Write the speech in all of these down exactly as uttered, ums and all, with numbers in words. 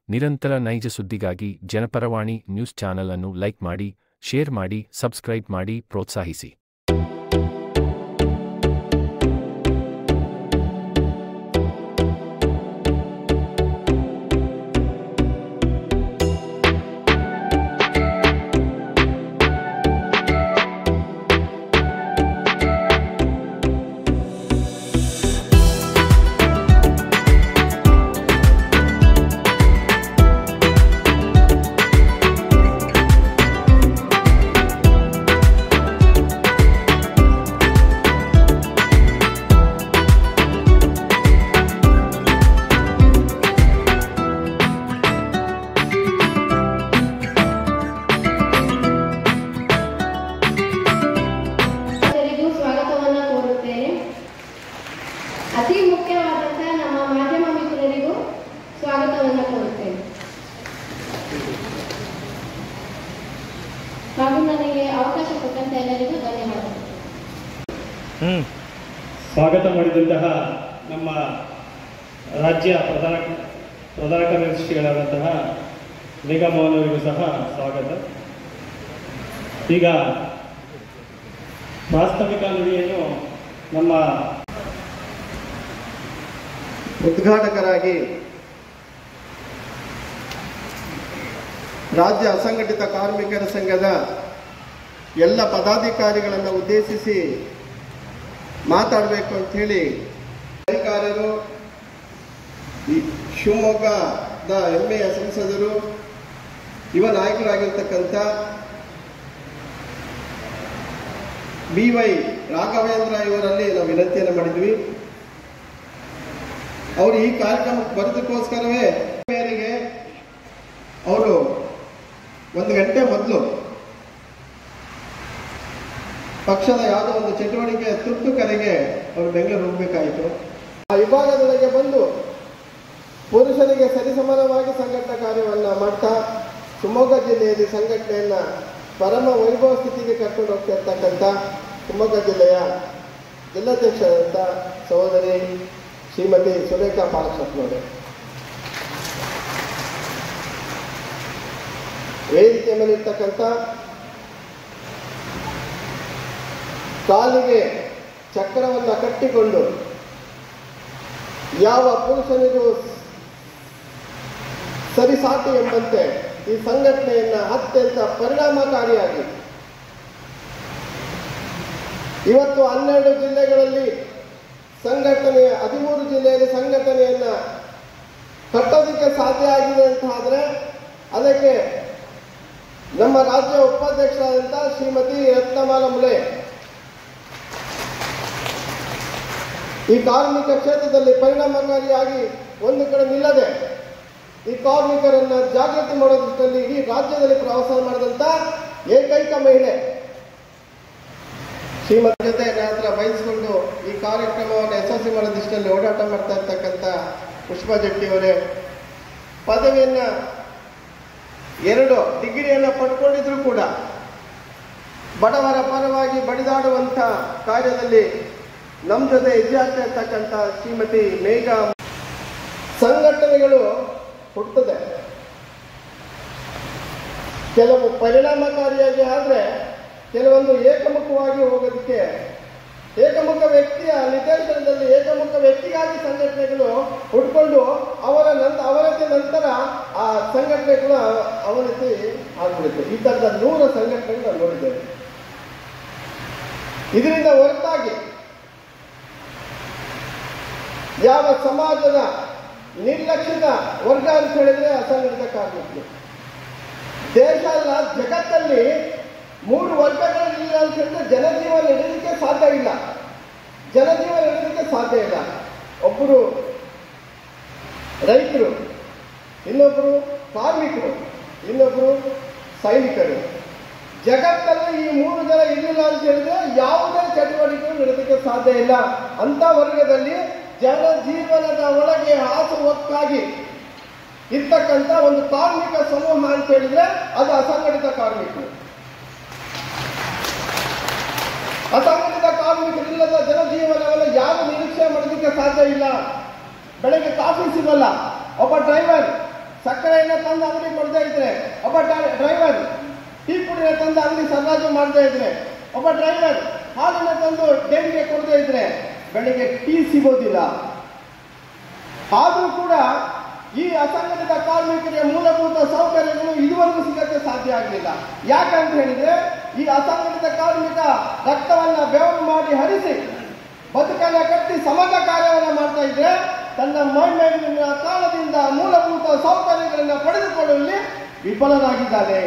ನಿರಂತರ ನೈಜ ಸುದ್ದಿಗಾಗಿ ಜನಪರವಾಣಿ ನ್ಯೂಸ್ ಚಾನೆಲ್ ಅನ್ನು ಲೈಕ್ ಮಾಡಿ, ಶೇರ್ ಮಾಡಿ, ಸಬ್ಸ್ಕ್ರೈಬ್ ಮಾಡಿ, ಪ್ರೋತ್ಸಾಹಿಸಿ. ಅತಿ ಮುಖ್ಯವಾದಂತಹ ನಮ್ಮ ಮಾಧ್ಯಮ ಮಿತ್ರರಿಗೂ ಸ್ವಾಗತವನ್ನು ಕೋರುತ್ತೇನೆ ಹಾಗೂ ನನಗೆ ಅವಕಾಶ ಕೊಟ್ಟಂತ ಎಲ್ಲರಿಗೂ ಧನ್ಯವಾದಗಳು. ಸ್ವಾಗತ ಮಾಡಿದಂತಹ ನಮ್ಮ ರಾಜ್ಯ ಪ್ರಧಾನ ಪ್ರಧಾನ ಕಾರ್ಯದರ್ಶಿಗಳಾದಂತಹ ಮೇಘಾ ಮೋಹನ್ ಅವರಿಗೂ ಸಹ ಸ್ವಾಗತ. ಈಗ ಪ್ರಾಸ್ತಾವಿಕ ನುಡಿಯನ್ನು ನಮ್ಮ ಉದ್ಘಾಟಕರಾಗಿ ರಾಜ್ಯ ಅಸಂಘಟಿತ ಕಾರ್ಮಿಕರ ಸಂಘದ ಎಲ್ಲ ಪದಾಧಿಕಾರಿಗಳನ್ನು ಉದ್ದೇಶಿಸಿ ಮಾತಾಡಬೇಕು ಅಂತ ಹೇಳಿ ಅಧಿಕಾರಿಗಳು, ಶಿವಮೊಗ್ಗದ ಹೆಮ್ಮೆಯ ಸಂಸದರು, ಯುವ ನಾಯಕರಾಗಿರ್ತಕ್ಕಂಥ ಬಿ ವೈ ರಾಘವೇಂದ್ರ ಇವರಲ್ಲಿ ನಾವು ವಿನಂತಿಯನ್ನು ಮಾಡಿದ್ವಿ. ಅವರು ಈ ಕಾರ್ಯಕ್ರಮಕ್ಕೆ ಬರೋದಕ್ಕೋಸ್ಕರವೇ ಮೇರೆಗೆ ಅವರು ಒಂದು ಗಂಟೆ ಮೊದಲು ಪಕ್ಷದ ಯಾವುದೋ ಒಂದು ಚಟುವಟಿಕೆ ತುರ್ತು ಕರೆಗೆ ಅವರು ಬೆಂಗಳೂರು ಹೋಗಬೇಕಾಯಿತು. ಆ ವಿಭಾಗದೊಳಗೆ ಬಂದು ಪುರುಷರಿಗೆ ಸರಿಸಮಾನವಾಗಿ ಸಂಘಟನಾ ಕಾರ್ಯವನ್ನು ಮಾಡ್ತಾ ಶಿವಮೊಗ್ಗ ಜಿಲ್ಲೆಯಲ್ಲಿ ಸಂಘಟನೆಯನ್ನು ಪರಮ ವೈಭವ ಸ್ಥಿತಿಗೆ ಕರ್ಕೊಂಡು ಹೋಗ್ತಿರ್ತಕ್ಕಂಥ ಶಿವಮೊಗ್ಗ ಜಿಲ್ಲೆಯ ಜಿಲ್ಲಾಧ್ಯಕ್ಷರಾದಂಥ ಸಹೋದರಿ ಶ್ರೀಮತಿ ಸುರೇಖಾ ಪಾಲಕೃಷ್ಣನವರೇ, ವೇದಿಕೆ ಮೇಲಿರ್ತಕ್ಕಂಥ ಕಾಲಿಗೆ ಚಕ್ರವನ್ನು ಕಟ್ಟಿಕೊಂಡು ಯಾವ ಪುರುಷನಿಗೂ ಸರಿಸಾಟಿ ಎಂಬಂತೆ ಈ ಸಂಘಟನೆಯನ್ನು ಅತ್ಯಂತ ಪರಿಣಾಮಕಾರಿಯಾಗಿ ಇವತ್ತು ಹನ್ನೆರಡು ಜಿಲ್ಲೆಗಳಲ್ಲಿ ಸಂಘಟನೆ ಹದಿಮೂರು ಜಿಲ್ಲೆಯಲ್ಲಿ ಸಂಘಟನೆಯನ್ನು ಕಟ್ಟೋದಕ್ಕೆ ಸಾಧ್ಯ ಆಗಿದೆ ಅಂತ ಆದರೆ ಅದಕ್ಕೆ ನಮ್ಮ ರಾಜ್ಯ ಉಪಾಧ್ಯಕ್ಷರಾದಂಥ ಶ್ರೀಮತಿ ರತ್ನಮಾಲ ಮುಲೆ ಈ ಕಾರ್ಮಿಕ ಕ್ಷೇತ್ರದಲ್ಲಿ ಪರಿಣಾಮಕಾರಿಯಾಗಿ ಒಂದು ಕಡೆ ನಿಲ್ಲದೆ ಈ ಕಾರ್ಮಿಕರನ್ನು ಜಾಗೃತಿ ಮಾಡೋದರಲ್ಲಿ ಇಡೀ ರಾಜ್ಯದಲ್ಲಿ ಪ್ರವಾಸ ಮಾಡಿದಂಥ ಏಕೈಕ ಮಹಿಳೆ ಶ್ರೀಮತಿ ಜೊತೆ ನಂತರ ಬಯಸಿಕೊಂಡು ಈ ಕಾರ್ಯಕ್ರಮವನ್ನು ಯಶಸ್ವಿ ಮಾಡೋ ದಿಶೆಯಲ್ಲಿ ಓಡಾಟ ಮಾಡ್ತಾ ಇರ್ತಕ್ಕಂಥ ಪುಷ್ಪಾ ಜಟ್ಟಿಯವರೇ, ಪದವಿಯನ್ನು ಎರಡು ಡಿಗ್ರಿಯನ್ನು ಪಡ್ಕೊಂಡಿದ್ರು ಕೂಡ ಬಡವರ ಪರವಾಗಿ ಬಡಿದಾಡುವಂಥ ಕಾರ್ಯದಲ್ಲಿ ನಮ್ಮ ಜೊತೆ ಹೆಜ್ಜೆ ಆಗ್ತಾ ಇರ್ತಕ್ಕಂಥ ಶ್ರೀಮತಿ ಮೇಘಾ. ಸಂಘಟನೆಗಳು ಹುಟ್ಟುತ್ತದೆ, ಕೆಲವು ಪರಿಣಾಮಕಾರಿಯಾಗಿ ಆದರೆ ಕೆಲವೊಂದು ಏಕಮುಖವಾಗಿ ಹೋಗೋದಕ್ಕೆ ಏಕಮುಖ ವ್ಯಕ್ತಿಯ ನಿರ್ದೇಶನದಲ್ಲಿ ಏಕಮುಖ ವ್ಯಕ್ತಿಗಾಗಿ ಸಂಘಟನೆಗಳು ಹುಡ್ಕೊಂಡು ಅವರ ನಂತರ ಅವನತಿ ನಂತರ ಆ ಸಂಘಟನೆಗಳು ಅವನತಿ ಆಗ್ಬಿಡುತ್ತೆ. ಈ ಥರದ ನೂರ ಸಂಘಟನೆಗಳು ನಾವು ನೋಡಿದ್ದೇವೆ. ಇದರಿಂದ ಹೊರತಾಗಿ ಯಾವ ಸಮಾಜದ ನಿರ್ಲಕ್ಷಿತ ವರ್ಗ ಅಂತ ಹೇಳಿದ್ರೆ ಅಸಂಘಟಿತ ಕಾರ್ಮಿಕರು. ದೇಶ ಅಲ್ಲ, ಜಗತ್ತಲ್ಲಿ ಮೂರು ವರ್ಗಗಳಿಲ್ಲ ಅಂತ ಹೇಳಿದ್ರೆ ಜನಜೀವನ ನಡೆಯಲಿಕ್ಕೆ ಸಾಧ್ಯ ಇಲ್ಲ. ಜನಜೀವನ ನಡೆಯಲಿಕ್ಕೆ ಸಾಧ್ಯ ಇಲ್ಲ. ಒಬ್ಬರು ರೈತರು, ಇನ್ನೊಬ್ಬರು ಕಾರ್ಮಿಕರು, ಇನ್ನೊಬ್ಬರು ಸೈನಿಕರು. ಜಗತ್ತಲ್ಲಿ ಈ ಮೂರು ಜನ ಇರಲಿಲ್ಲ ಅಂತ ಹೇಳಿದ್ರೆ ಯಾವುದೇ ಚಟುವಟಿಕೆ ನಡೆಯಲಿಕ್ಕೆ ಸಾಧ್ಯ ಇಲ್ಲ. ಅಂತ ವರ್ಗದಲ್ಲಿ ಜನಜೀವನದ ಒಳಗೆ ಹಾಸುವಕ್ಕಾಗಿ ಇರ್ತಕ್ಕಂಥ ಒಂದು ಕಾರ್ಮಿಕ ಸಮೂಹ ಅಂತ ಹೇಳಿದ್ರೆ ಅದು ಅಸಂಘಟಿತ ಕಾರ್ಮಿಕರು. ಅಸಂಘಟಿತ ಕಾರ್ಮಿಕರಿಲ್ಲದ ಜನಜೀವನವನ್ನು ಯಾರು ನಿರೀಕ್ಷೆ ಮಾಡೋದಕ್ಕೆ ಸಾಧ್ಯ ಇಲ್ಲ. ಬೆಳಗ್ಗೆ ಕಾಫಿ ಸಿಗಲ್ಲ, ಒಬ್ಬ ಡ್ರೈವರ್ ಸಕ್ಕರೆಯನ್ನು ತಂದು ಅಂಗಡಿ ಕೊಡದೇ ಇದ್ರೆ, ಒಬ್ಬ ಡ್ರೈವರ್ ಟೀ ಪುಡಿನ ತಂದು ಅಂಗಡಿ ಸರಾಜು ಮಾಡದೇ ಇದ್ರೆ, ಒಬ್ಬ ಡ್ರೈವರ್ ಹಾಲನ್ನು ತಂದು ಡೈರಿಗೆ ಕೊಡದೇ ಇದ್ರೆ ಬೆಳಿಗ್ಗೆ ಟೀ ಸಿಗೋದಿಲ್ಲ. ಆದರೂ ಕೂಡ ಈ ಅಸಂಘಟಿತ ಕಾರ್ಮಿಕರಿಗೆ ಮೂಲಭೂತ ಸೌಕರ್ಯಗಳು ಇದುವರೆಗೂ ಸಿಗಕ್ಕೆ ಸಾಧ್ಯ ಆಗಲಿಲ್ಲ. ಯಾಕಂತ ಹೇಳಿದ್ರೆ ಈ ಅಸಂಘಟಿತ ಕಾರ್ಮಿಕ ರಕ್ತವನ್ನ ಬೆವರು ಮಾಡಿ ಹರಿಸಿ ಬದುಕನ್ನ ಕಟ್ಟಿ ಸಮಾಜ ಕಾರ್ಯವನ್ನು ಮಾಡ್ತಾ ಇದ್ರೆ ತನ್ನ ಮೈಮೇಲಿನ ಕಾರಣದಿಂದ ಮೂಲಭೂತ ಸೌಕರ್ಯಗಳನ್ನು ಪಡೆದುಕೊಳ್ಳುವಲ್ಲಿ ವಿಫಲರಾಗಿದ್ದಾನೆ.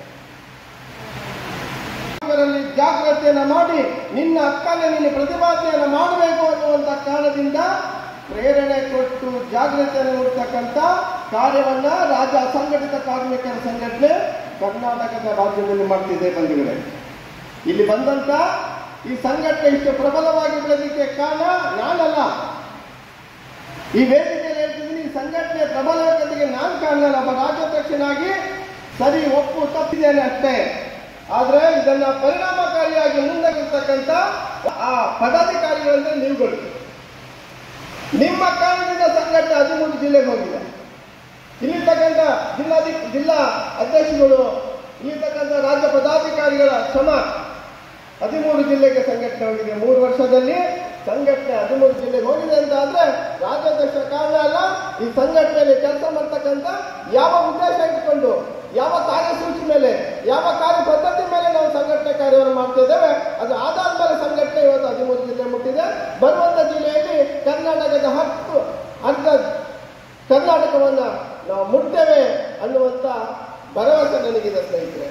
ಇದರಲ್ಲಿ ಜಾಗೃತಿಯನ್ನು ಮಾಡಿ ನಿನ್ನ ಹಕ್ಕನ್ನು ನೀನು ಪ್ರತಿಪಾದನೆಯನ್ನು ಮಾಡಬೇಕು ಅನ್ನುವಂಥ ಕಾರಣದಿಂದ ಪ್ರೇರಣೆ ಕೊಟ್ಟು ಜಾಗೃತಿಯನ್ನು ಮೂಡಿಸತಕ್ಕಂಥ ಕಾರ್ಯವನ್ನ ರಾಜ್ಯ ಅಸಂಘಟಿತ ಕಾರ್ಮಿಕರ ಸಂಘಟನೆ ಕರ್ನಾಟಕದ ರಾಜ್ಯದಲ್ಲಿ ಮಾಡ್ತಿದೆ. ಬಂಧುಗಳೇ, ಇಲ್ಲಿ ಬಂದಂತ ಈ ಸಂಘಟನೆ ಇಷ್ಟು ಪ್ರಬಲವಾಗಿ ಬೆಳೆದಕ್ಕೆ ಕಾರಣ ನಾನಲ್ಲ. ಈ ವೇದಿಕೆಯಲ್ಲಿ ಹೇಳ್ತಿದ್ದೀನಿ, ಈ ಸಂಘಟನೆ ಪ್ರಬಲತೆಗೆ ನಾನು ಕಾರಣ. ಒಬ್ಬ ರಾಜ್ಯಾಧ್ಯಕ್ಷನಾಗಿ ಸರಿ ಒಪ್ಪು ತಪ್ಪಿದ್ದೇನೆ ಅಷ್ಟೇ. ಆದ್ರೆ ಇದನ್ನ ಪರಿಣಾಮಕಾರಿಯಾಗಿ ಮುಂದಾಗಿರ್ತಕ್ಕಂಥ ಆ ಪದಾಧಿಕಾರಿಗಳಂದ್ರೆ ನೀವುಗಳು. ನಿಮ್ಮ ಕಾರಣದಿಂದ ಸಂಘಟನೆ ಹದಿಮೂರು ಜಿಲ್ಲೆಗೆ ಹೋಗಿದೆ. ಇಲ್ಲಿರ್ತಕ್ಕಂಥ ಜಿಲ್ಲಾಧಿ ಜಿಲ್ಲಾ ಅಧ್ಯಕ್ಷಗಳು, ಇಲ್ಲಿರ್ತಕ್ಕಂಥ ರಾಜ್ಯ ಪದಾಧಿಕಾರಿಗಳ ಶ್ರಮ ಹದಿಮೂರು ಜಿಲ್ಲೆಗೆ ಸಂಘಟನೆ ಹೋಗಿದೆ. ಮೂರು ವರ್ಷದಲ್ಲಿ ಸಂಘಟನೆ ಹದಿಮೂರು ಜಿಲ್ಲೆಗೆ ಹೋಗಿದೆ ಅಂತ ಆದ್ರೆ ರಾಜ್ಯಾಧ್ಯಕ್ಷ ಕಾರಣ ಅಲ್ಲ. ಈ ಸಂಘಟನೆಯಲ್ಲಿ ಕೆಲಸ ಮಾಡ್ತಕ್ಕಂಥ ಯಾವ ಉದ್ದೇಶ ಇಟ್ಕೊಂಡು, ಯಾವ ಕಾರ್ಯಸೂಚಿ ಮೇಲೆ, ಯಾವ ಕಾರ್ಯ ಪದ್ಧತಿ ಮೇಲೆ ನಾವು ಸಂಘಟನೆ ಕಾರ್ಯವನ್ನು ಮಾಡ್ತಿದ್ದೇವೆ, ಅದು ಆಧಾರ ಮೇಲೆ ಸಂಘಟನೆ ಇವತ್ತು ಹದಿಮೂರು ಜಿಲ್ಲೆ ಮುಟ್ಟಿದೆ. ಬರುವಂತ ಜಿಲ್ಲೆಯಲ್ಲಿ ಕರ್ನಾಟಕದ ಹತ್ತು ಅರ್ಧ ಕರ್ನಾಟಕವನ್ನ ನಾವು ಮುಟ್ತೇವೆ ಅನ್ನುವಂತ ಭರವಸೆ ನನಗಿದೆ ಸ್ನೇಹಿತರೆ.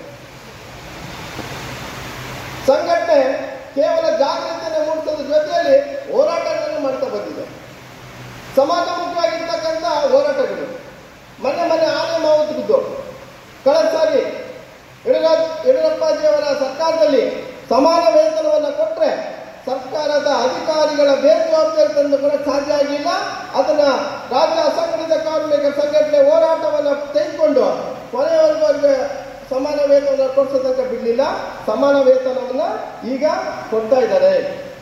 ಸಂಘಟನೆ ಕೇವಲ ಜಾಗೃತಿಯನ್ನು ಮೂಡಿಸೋದ್ರ ಜೊತೆಯಲ್ಲಿ ಹೋರಾಟಗಳನ್ನು ಮಾಡ್ತಾ ಬಂದಿದೆ. ಸಮಾಜಮುಖಿಯಾಗಿರ್ತಕ್ಕಂಥ ಹೋರಾಟಗಳು ಮೊನ್ನೆ ಮೊನ್ನೆ ಆನೆ ಮಾವುತಿದ್ದು ಕಳೆದ ಸಾರಿ ಯಡಿಯೂರಪ್ಪ ಯಡಿಯೂರಪ್ಪಾಜಿಯವರ ಸರ್ಕಾರದಲ್ಲಿ ಸಮಾನ ವೇತನವನ್ನು ಕೊಟ್ಟರೆ ಸರ್ಕಾರದ ಅಧಿಕಾರಿಗಳ ಬೇಜವಾಬ್ದಾರಿ ತಂದು ಕೂಡ ಸಾಧ್ಯ ಆಗಿಲ್ಲ. ಅದನ್ನ ರಾಜ್ಯ ಅಸಂಘಟಿತ ಕಾರ್ಮಿಕ ಸಂಘಟನೆ ಹೋರಾಟವನ್ನು ತೆಗೆದುಕೊಂಡು ಕೊನೆಯವರೆಗೂ ಸಮಾನ ವೇತನ ಕೊಡಿಸೋದಕ್ಕೆ ಬಿಡಲಿಲ್ಲ. ಸಮಾನ ವೇತನವನ್ನ ಈಗ ಕೊಡ್ತಾ ಇದ್ದಾರೆ.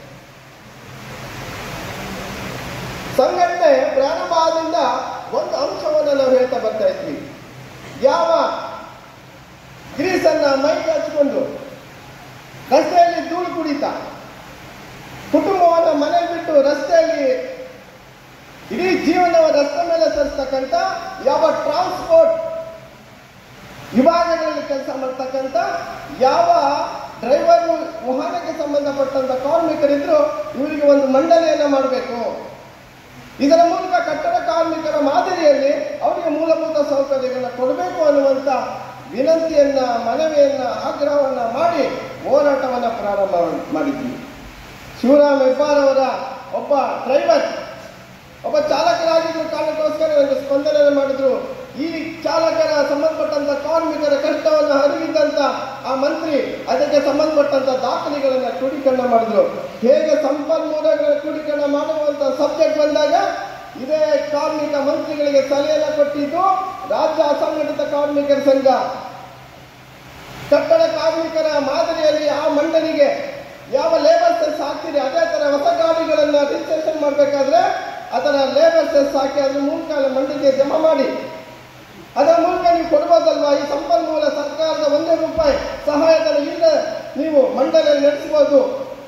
ಸಂಘಟನೆ ಪ್ರಾರಂಭ ಆದಿಂದ ಒಂದು ಅಂಶವನ್ನು ನಾವು ಹೇಳ್ತಾ ಬರ್ತಾ ಇದ್ವಿ. ಯಾವ ಗ್ರೀಸನ್ನ ಮೈಗೆ ಹಚ್ಕೊಂಡು ರಸ್ತೆಯಲ್ಲಿ ಧೂಳು ಕುಡಿತಾ ಕುಟುಂಬವನ್ನು ಮನೆ ಬಿಟ್ಟು ರಸ್ತೆಯಲ್ಲಿ ಇಡೀ ಜೀವನವನ್ನು ರಸ್ತೆ ಮೇಲೆ ಸರಿಸ್ತಕ್ಕಂಥ ಯಾವ ಟ್ರಾನ್ಸ್ಪೋರ್ಟ್ ವಿಭಾಗಗಳಲ್ಲಿ ಕೆಲಸ ಮಾಡ್ತಕ್ಕಂಥ ಯಾವ ಡ್ರೈವರ್ ವಾಹನಕ್ಕೆ ಸಂಬಂಧಪಟ್ಟಂತ ಕಾರ್ಮಿಕರಿದ್ರು ಇವರಿಗೆ ಒಂದು ಮಂಡಳಿಯನ್ನ ಮಾಡಬೇಕು. ಇದರ ಮೂಲಕ ಕಟ್ಟಡ ಕಾರ್ಮಿಕರ ಮಾದರಿಯಲ್ಲಿ ಅವರಿಗೆ ಮೂಲಭೂತ ಸೌಕರ್ಯಗಳನ್ನ ಕೊಡಬೇಕು ಅನ್ನುವಂತ ವಿನಂತಿಯನ್ನ, ಮನವಿಯನ್ನ, ಆಗ್ರಹವನ್ನ ಮಾಡಿ ಹೋರಾಟವನ್ನ ಪ್ರಾರಂಭ ಮಾಡಿದ್ವಿ. ಶಿವರಾಮ್ ಹೆಬ್ಬಾರ್ ಅವರ ಒಬ್ಬ ಡ್ರೈವರ್, ಒಬ್ಬ ಚಾಲಕರಾಗಿದ್ರು ಕಾರಣಕ್ಕೋಸ್ಕರ ಒಂದು ಸ್ಪಂದನೆ ಮಾಡಿದ್ರು. ಈ ಚಾಲಕರ ಸಂಬಂಧಪಟ್ಟಂತ ಕಾರ್ಮಿಕರ ಕಷ್ಟವನ್ನು ಅರಿವಿದ್ದಂತ ಆ ಮಂತ್ರಿ ಅದಕ್ಕೆ ಸಂಬಂಧಪಟ್ಟಂತ ದಾಖಲೆಗಳನ್ನ ಕ್ರೋಢೀಕರಣ ಮಾಡಿದ್ರು. ಹೇಗೆ ಸಂಪನ್ಮೂಲಗಳ ಕ್ರೋಢೀಕರಣ ಮಾಡುವಂತ ಸಬ್ಜೆಕ್ಟ್ ಬಂದಾಗ ಇದೇ ಕಾರ್ಮಿಕ ಮಂತ್ರಿಗಳಿಗೆ ಸಲಹೆಯನ್ನು ಕೊಟ್ಟಿದ್ದು ರಾಜ್ಯ ಅಸಂಘಟಿತ ಕಾರ್ಮಿಕರ ಸಂಘ. ಕಟ್ಟಡ ಕಾರ್ಮಿಕರ ಮಾದರಿಯಲ್ಲಿ ಆ ಮಂಡಳಿಗೆ ಯಾವ ಲೇಬರ್ ಸೆಸ್ ಹಾಕ್ತೀರಿ ಅದೇ ತರ ಹೊಸ ಗಾಡಿಗಳನ್ನ ರಿಜಿಸ್ಟ್ರೇಷನ್ ಮಾಡಬೇಕಾದ್ರೆ ಅದರ ಲೇಬರ್ ಸೆಸ್ ಹಾಕಿ ಅದ್ರ ಮೂಲಕ ಮಂಡಳಿಗೆ ಜಮಾ ಮಾಡಿ ಅದರ ಮೂಲಕ ನೀವು ಕೊಡ್ಬೋದಲ್ವಾ. ಈ ಸಂಪನ್ಮೂಲ ಸರ್ಕಾರದ ಒಂದೇ ರೂಪಾಯಿ ಸಹಾಯಧನ ಇಲ್ಲ ನೀವು ಮಂಡಳಿಯಲ್ಲಿ ನಡೆಸಬಹುದು.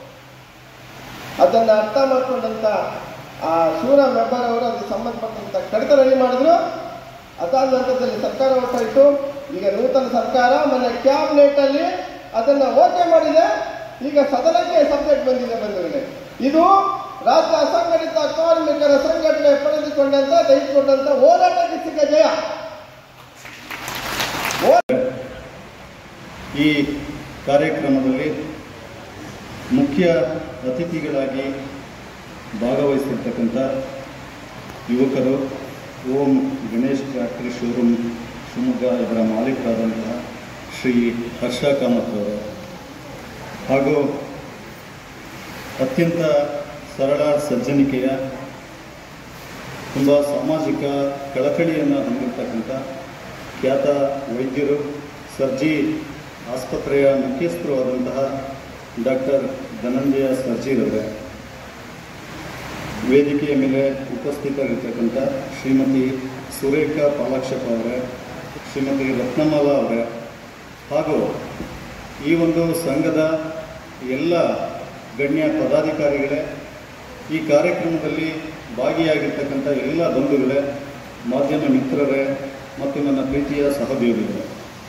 ಅದನ್ನ ಅರ್ಥ ಮಾಡ್ಕೊಂಡಂತ ಆ ಶಿವರಾಮ್ ಹೆಬ್ಬಾರ್ ಅವರು ಅದಕ್ಕೆ ಸಂಬಂಧಪಟ್ಟಂತ ಕಡಿತ ರೆಡಿ ಮಾಡಿದ್ರು. ಅದಾದ ನಂತರದಲ್ಲಿ ಸರ್ಕಾರ ಹೊರಟಾಯಿತು. ಈಗ ನೂತನ ಸರ್ಕಾರ ಮೊನ್ನೆ ಕ್ಯಾಬಿನೆಟ್ ಅಲ್ಲಿ ಅದನ್ನ ಓಕೆ ಮಾಡಿದೆ. ಈಗ ಸದನಕ್ಕೆ ಸಬ್ಜೆಕ್ಟ್ ಬಂದಿದೆ. ಬಂದಿದೆ ಇದು ರಾಜ್ಯ ಅಸಂಘಟಿತ ಕಾರ್ಮಿಕರ ಸಂಘಟನೆ ಪಡೆದುಕೊಂಡಂತ ತೆಗೆದುಕೊಂಡಂತ ಹೋರಾಟಕ್ಕೆ ಸಿಕ್ಕ ಜಯ. ಈ ಕಾರ್ಯಕ್ರಮದಲ್ಲಿ ಮುಖ್ಯ ಅತಿಥಿಗಳಾಗಿ ಭಾಗವಹಿಸಿರ್ತಕ್ಕಂಥ ಯುವಕರು ಓಂ ಗಣೇಶ್ ಫ್ಯಾಕ್ಟರಿ ಶೋರೂಮ್ ಶಿವಮೊಗ್ಗ ಇದರ ಮಾಲೀಕರಾದಂತಹ ಶ್ರೀ ಹರ್ಷ ಕಾಮತ್ ಅವರು ಹಾಗೂ ಅತ್ಯಂತ ಸರಳ ಸಜ್ಜನಿಕೆಯ ತುಂಬ ಸಾಮಾಜಿಕ ಕಳಕಳಿಯನ್ನು ಹೊಂದಿರತಕ್ಕಂಥ ಖ್ಯಾತ ವೈದ್ಯರು, ಸರ್ಜಿ ಆಸ್ಪತ್ರೆಯ ಮುಖ್ಯಸ್ಥರು ಆದಂತಹ ಡಾಕ್ಟರ್ ಧನಂಜಯ ಸರ್ಜಿರವರೇ, ವೇದಿಕೆಯ ಮೇಲೆ ಉಪಸ್ಥಿತರಿರ್ತಕ್ಕಂಥ ಶ್ರೀಮತಿ ಸುರೇಖಾ ಪಾಲಾಕ್ಷಪ್ಪ ಅವರೇ, ಶ್ರೀಮತಿ ರತ್ನಮಾಲಾ ಅವರೇ ಹಾಗೂ ಈ ಒಂದು ಸಂಘದ ಎಲ್ಲ ಗಣ್ಯ ಪದಾಧಿಕಾರಿಗಳೇ, ಈ ಕಾರ್ಯಕ್ರಮದಲ್ಲಿ ಭಾಗಿಯಾಗಿರ್ತಕ್ಕಂಥ ಎಲ್ಲ ಬಂಧುಗಳೇ, ಮಾಧ್ಯಮ ಮಿತ್ರರೇ ಮತ್ತು ನನ್ನ ಪ್ರೀತಿಯ ಸಹೋದ್ಯೋಗಿಗಳೇ,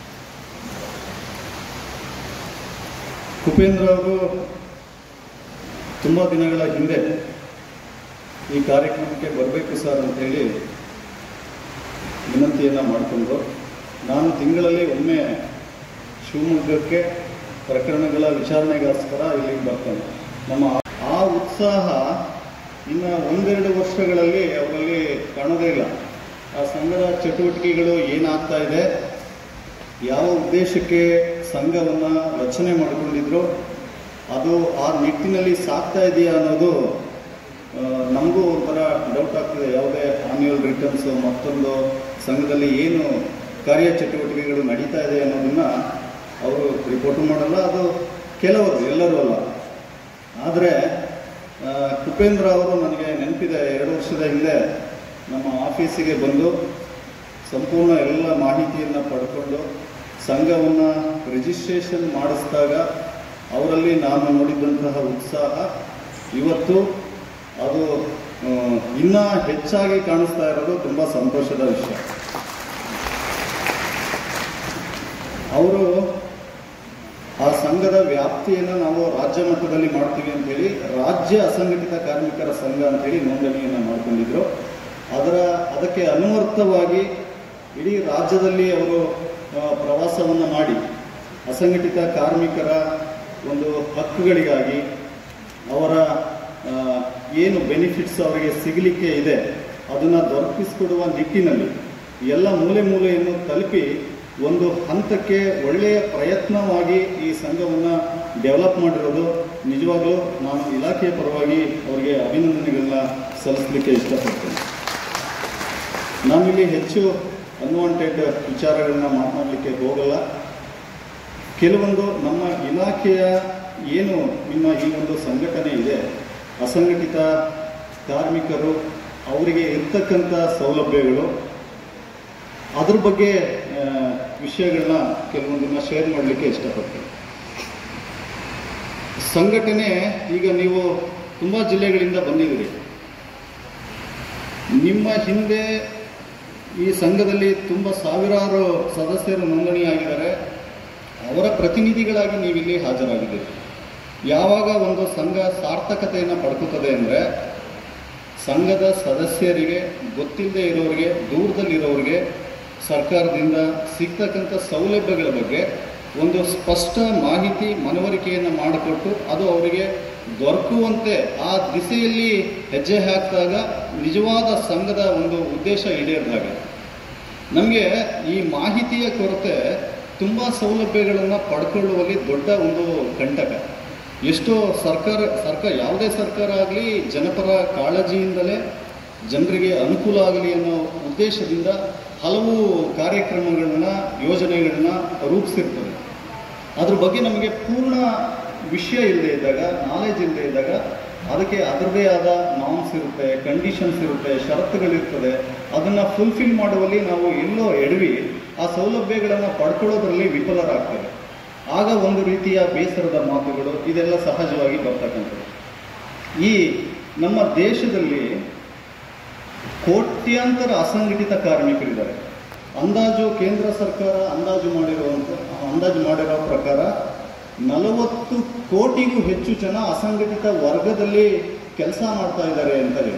ಕುಪೇಂದ್ರ ಅವರು ತುಂಬ ದಿನಗಳ ಹಿಂದೆ ಈ ಕಾರ್ಯಕ್ರಮಕ್ಕೆ ಬರಬೇಕು ಸರ್ ಅಂತೇಳಿ ವಿನಂತಿಯನ್ನು ಮಾಡಿಕೊಂಡು ನಾನು ತಿಂಗಳಲ್ಲಿ ಒಮ್ಮೆ ಶಿವಮೊಗ್ಗಕ್ಕೆ ಪ್ರಕರಣಗಳ ವಿಚಾರಣೆಗೋಸ್ಕರ ಇಲ್ಲಿಗೆ ಬರ್ತೇನೆ. ನಮ್ಮ ಆ ಉತ್ಸಾಹ ಇನ್ನು ಒಂದೆರಡು ವರ್ಷಗಳಲ್ಲಿ ಅವರಲ್ಲಿ ಕಾಣೋದೇ ಇಲ್ಲ. ಆ ಸಂಘದ ಚಟುವಟಿಕೆಗಳು ಏನಾಗ್ತಾ ಇದೆ, ಯಾವ ಉದ್ದೇಶಕ್ಕೆ ಸಂಘವನ್ನು ರಚನೆ ಮಾಡಿಕೊಂಡಿದ್ರು, ಅದು ಆ ನಿಟ್ಟಿನಲ್ಲಿ ಸಾಗ್ತಾ ಇದೆಯಾ ಅನ್ನೋದು ನಮಗೂ ಒಂಥರ ಡೌಟ್ ಆಗ್ತದೆ. ಯಾವುದೇ ಆನ್ಯುವಲ್ ರಿಟರ್ನ್ಸು ಮತ್ತೊಂದು ಸಂಘದಲ್ಲಿ ಏನು ಕಾರ್ಯಚಟುವಟಿಕೆಗಳು ನಡೀತಾ ಇದೆ ಅನ್ನೋದನ್ನು ಅವರು ರಿಪೋರ್ಟು ಮಾಡಲ್ಲ. ಅದು ಕೆಲವರು, ಎಲ್ಲರೂ ಅಲ್ಲ. ಆದರೆ ಕುಪೇಂದ್ರ ಅವರು ನನಗೆ ನೆನಪಿದೆ, ಎರಡು ವರ್ಷದ ಹಿಂದೆ ನಮ್ಮ ಆಫೀಸಿಗೆ ಬಂದು ಸಂಪೂರ್ಣ ಎಲ್ಲ ಮಾಹಿತಿಯನ್ನು ಪಡ್ಕೊಂಡು ಸಂಘವನ್ನು ರಿಜಿಸ್ಟ್ರೇಷನ್ ಮಾಡಿಸಿದಾಗ ಅವರಲ್ಲಿ ನಾನು ನೋಡಿದಂತಹ ಉತ್ಸಾಹ ಇವತ್ತು ಅದು ಇನ್ನೂ ಹೆಚ್ಚಾಗಿ ಕಾಣಿಸ್ತಾ ಇರೋದು ತುಂಬ ಸಂತೋಷದ ವಿಷಯ. ಅವರು ಆ ಸಂಘದ ವ್ಯಾಪ್ತಿಯನ್ನು ನಾವು ರಾಜ್ಯ ಮಟ್ಟದಲ್ಲಿ ಮಾಡ್ತೀವಿ ಅಂತೇಳಿ ರಾಜ್ಯ ಅಸಂಘಟಿತ ಕಾರ್ಮಿಕರ ಸಂಘ ಅಂತೇಳಿ ನೋಂದಣಿಯನ್ನು ಮಾಡಿಕೊಂಡಿದ್ರು. ಅದರ ಅದಕ್ಕೆ ಅನುವರ್ತವಾಗಿ ಇಡೀ ರಾಜ್ಯದಲ್ಲಿ ಅವರು ಪ್ರವಾಸವನ್ನು ಮಾಡಿ ಅಸಂಘಟಿತ ಕಾರ್ಮಿಕರ ಒಂದು ಹಕ್ಕುಗಳಿಗಾಗಿ, ಅವರ ಏನು ಬೆನಿಫಿಟ್ಸ್ ಅವರಿಗೆ ಸಿಗಲಿಕ್ಕೆ ಇದೆ ಅದನ್ನು ದೊರಕಿಸಿಕೊಡುವ ನಿಟ್ಟಿನಲ್ಲಿ ಎಲ್ಲ ಮೂಲೆ ಮೂಲೆಯನ್ನು ತಲುಪಿ ಒಂದು ಹಂತಕ್ಕೆ ಒಳ್ಳೆಯ ಪ್ರಯತ್ನವಾಗಿ ಈ ಸಂಘವನ್ನು ಡೆವಲಪ್ ಮಾಡಿರೋದು ನಿಜವಾಗಲೂ ನಾನು ಇಲಾಖೆಯ ಪರವಾಗಿ ಅವರಿಗೆ ಅಭಿನಂದನೆಗಳನ್ನ ಸಲ್ಲಿಸಲಿಕ್ಕೆ ಇಷ್ಟಪಡ್ತೇನೆ. ನಾನಿಲ್ಲಿ ಹೆಚ್ಚು ಅನ್ವಾಂಟೆಡ್ ವಿಚಾರಗಳನ್ನ ಮಾತನಾಡಲಿಕ್ಕೆ ಹೋಗಲ್ಲ. ಕೆಲವೊಂದು ನಮ್ಮ ಇಲಾಖೆಯ ಏನು ನಿಮ್ಮ ಈ ಒಂದು ಸಂಘಟನೆ ಇದೆ, ಅಸಂಘಟಿತ ಕಾರ್ಮಿಕರು ಅವರಿಗೆ ಇರ್ತಕ್ಕಂಥ ಸೌಲಭ್ಯಗಳು, ಅದ್ರ ಬಗ್ಗೆ ವಿಷಯಗಳನ್ನ ಕೆಲವೊಂದನ್ನ ಶೇರ್ ಮಾಡಲಿಕ್ಕೆ ಇಷ್ಟಪಡ್ತೀನಿ. ಸಂಘಟನೆ, ಈಗ ನೀವು ತುಂಬ ಜಿಲ್ಲೆಗಳಿಂದ ಬಂದಿದ್ದೀರಿ. ನಿಮ್ಮ ಹಿಂದೆ ಈ ಸಂಘದಲ್ಲಿ ತುಂಬ ಸಾವಿರಾರು ಸದಸ್ಯರು ನೋಂದಣಿಯಾಗಿದ್ದಾರೆ. ಅವರ ಪ್ರತಿನಿಧಿಗಳಾಗಿ ನೀವಿಲ್ಲಿ ಹಾಜರಾಗಿದ್ದೀರಿ. ಯಾವಾಗ ಒಂದು ಸಂಘ ಸಾರ್ಥಕತೆಯನ್ನು ಪಡ್ಕೋತದೆ ಅಂದರೆ, ಸಂಘದ ಸದಸ್ಯರಿಗೆ, ಗೊತ್ತಿಲ್ಲದೆ ಇರೋರಿಗೆ, ದೂರದಲ್ಲಿರೋರಿಗೆ ಸರ್ಕಾರದಿಂದ ಸಿಗ್ತಕ್ಕಂಥ ಸೌಲಭ್ಯಗಳ ಬಗ್ಗೆ ಒಂದು ಸ್ಪಷ್ಟ ಮಾಹಿತಿ, ಮನವರಿಕೆಯನ್ನು ಮಾಡಿಕೊಟ್ಟು ಅದು ಅವರಿಗೆ ದೊರಕುವಂತೆ ಆ ದಿಸೆಯಲ್ಲಿ ಹೆಜ್ಜೆ ಹಾಕಿದಾಗ ನಿಜವಾದ ಸಂಘದ ಒಂದು ಉದ್ದೇಶ ಈಡೇರಿದಾಗ. ನಮಗೆ ಈ ಮಾಹಿತಿಯ ಕೊರತೆ ತುಂಬ ಸೌಲಭ್ಯಗಳನ್ನು ಪಡ್ಕೊಳ್ಳುವಲ್ಲಿ ದೊಡ್ಡ ಒಂದು ಕಂಟಕ. ಎಷ್ಟೋ ಸರ್ಕಾರ ಸರ್ಕಾರ ಯಾವುದೇ ಸರ್ಕಾರ ಆಗಲಿ ಜನಪರ ಕಾಳಜಿಯಿಂದಲೇ ಜನರಿಗೆ ಅನುಕೂಲ ಆಗಲಿ ಅನ್ನೋ ಉದ್ದೇಶದಿಂದ ಹಲವು ಕಾರ್ಯಕ್ರಮಗಳನ್ನ, ಯೋಜನೆಗಳನ್ನ ರೂಪಿಸಿರ್ತದೆ. ಅದ್ರ ಬಗ್ಗೆ ನಮಗೆ ಪೂರ್ಣ ವಿಷಯ ಇಲ್ಲದೆ ಇದ್ದಾಗ, ನಾಲೆಜ್ ಇಲ್ಲದೆ ಇದ್ದಾಗ ಅದಕ್ಕೆ ಅದರದೇ ಆದ ನಾಮ್ಸ್ ಇರುತ್ತೆ, ಕಂಡೀಷನ್ಸ್ ಇರುತ್ತೆ, ಷರತ್ತುಗಳಿರ್ತದೆ. ಅದನ್ನು ಫುಲ್ಫಿಲ್ ಮಾಡುವಲ್ಲಿ ನಾವು ಎಲ್ಲೋ ಎಡವಿ ಆ ಸೌಲಭ್ಯಗಳನ್ನು ಪಡ್ಕೊಳ್ಳೋದ್ರಲ್ಲಿ ವಿಫಲರಾಗ್ತೇವೆ. ಆಗ ಒಂದು ರೀತಿಯ ಬೇಸರದ ಮಾತುಗಳು ಇದೆಲ್ಲ ಸಹಜವಾಗಿ ಬರ್ತಕ್ಕಂಥದ್ದು. ಈ ನಮ್ಮ ದೇಶದಲ್ಲಿ ಕೋಟ್ಯಾಂತರ ಅಸಂಘಟಿತ ಕಾರ್ಮಿಕರಿದ್ದಾರೆ. ಅಂದಾಜು ಕೇಂದ್ರ ಸರ್ಕಾರ ಅಂದಾಜು ಮಾಡಿರುವಂಥ ಅಂದಾಜು ಮಾಡಿರೋ ಪ್ರಕಾರ ನಲವತ್ತು ಕೋಟಿಗೂ ಹೆಚ್ಚು ಜನ ಅಸಂಘಟಿತ ವರ್ಗದಲ್ಲಿ ಕೆಲಸ ಮಾಡ್ತಾ ಇದ್ದಾರೆ ಅಂತ ಹೇಳಿ.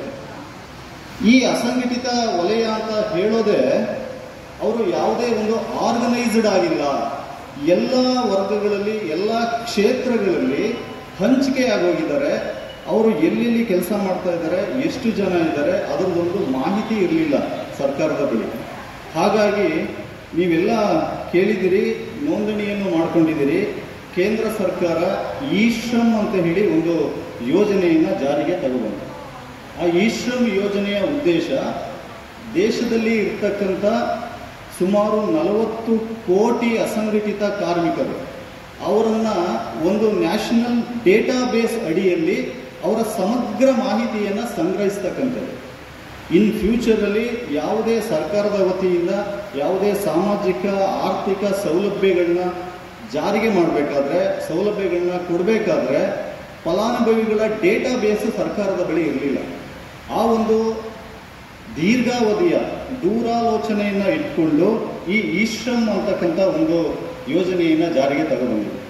ಈ ಅಸಂಘಟಿತ ವಲಯ ಅಂತ ಹೇಳೋದೇ ಅವರು ಯಾವುದೇ ಒಂದು ಆರ್ಗನೈಸ್ಡ್ ಆಗಿಲ್ಲ. ಎಲ್ಲ ವರ್ಗಗಳಲ್ಲಿ, ಎಲ್ಲ ಕ್ಷೇತ್ರಗಳಲ್ಲಿ ಹಂಚಿಕೆ ಆಗೋಗಿದ್ದಾರೆ. ಅವರು ಎಲ್ಲೆಲ್ಲಿ ಕೆಲಸ ಮಾಡ್ತಾ ಇದ್ದಾರೆ, ಎಷ್ಟು ಜನ ಇದ್ದಾರೆ, ಅದರದೊಂದು ಮಾಹಿತಿ ಇರಲಿಲ್ಲ ಸರ್ಕಾರದ ಬಳಿ. ಹಾಗಾಗಿ ನೀವೆಲ್ಲ ಕೇಳಿದಿರಿ, ನೋಂದಣಿಯನ್ನು ಮಾಡ್ಕೊಂಡಿದ್ದೀರಿ. ಕೇಂದ್ರ ಸರ್ಕಾರ ಇ ಶ್ರಮ್ ಅಂತ ಹೇಳಿ ಒಂದು ಯೋಜನೆಯನ್ನು ಜಾರಿಗೆ ತಗೊಂಡು, ಆ ಇ ಶ್ರಮ್ ಯೋಜನೆಯ ಉದ್ದೇಶ ದೇಶದಲ್ಲಿ ಇರ್ತಕ್ಕಂಥ ಸುಮಾರು ನಲವತ್ತು ಕೋಟಿ ಅಸಂಘಟಿತ ಕಾರ್ಮಿಕರು ಅವರನ್ನು ಒಂದು ನ್ಯಾಷನಲ್ ಡೇಟಾ ಬೇಸ್ ಅಡಿಯಲ್ಲಿ ಅವರ ಸಮಗ್ರ ಮಾಹಿತಿಯನ್ನು ಸಂಗ್ರಹಿಸ್ತಕ್ಕಂಥದ್ದು. ಇನ್ ಫ್ಯೂಚರಲ್ಲಿ ಯಾವುದೇ ಸರ್ಕಾರದ ವತಿಯಿಂದ ಯಾವುದೇ ಸಾಮಾಜಿಕ ಆರ್ಥಿಕ ಸೌಲಭ್ಯಗಳನ್ನ ಜಾರಿಗೆ ಮಾಡಬೇಕಾದ್ರೆ, ಸೌಲಭ್ಯಗಳನ್ನ ಕೊಡಬೇಕಾದ್ರೆ ಫಲಾನುಭವಿಗಳ ಡೇಟಾ ಬೇಸ್ ಸರ್ಕಾರದ ಬಳಿ ಇರಲಿಲ್ಲ. ಆ ಒಂದು ದೀರ್ಘಾವಧಿಯ ದೂರಾಲೋಚನೆಯನ್ನು ಇಟ್ಕೊಂಡು ಈ ಇ ಶ್ರಮ್ ಅಂತಕ್ಕಂಥ ಒಂದು ಯೋಜನೆಯನ್ನು ಜಾರಿಗೆ ತಗೊಂಡ್ಬಂದಿದೆ.